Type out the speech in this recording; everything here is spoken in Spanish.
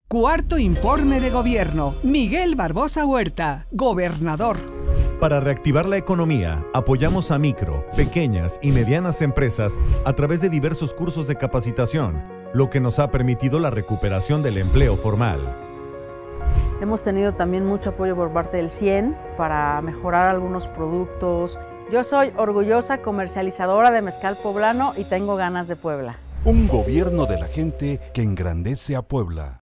Cuarto informe de gobierno. Miguel Barbosa Huerta, gobernador. Para reactivar la economía, apoyamos a micro, pequeñas y medianas empresas a través de diversos cursos de capacitación, lo que nos ha permitido la recuperación del empleo formal. Hemos tenido también mucho apoyo por parte del CIEN para mejorar algunos productos. Yo soy orgullosa comercializadora de mezcal poblano y tengo ganas de Puebla. Un gobierno de la gente que engrandece a Puebla.